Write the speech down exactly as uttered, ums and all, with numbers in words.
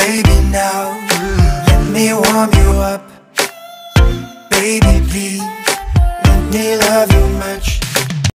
Baby, now let me warm you up. Baby, please, let me love you much.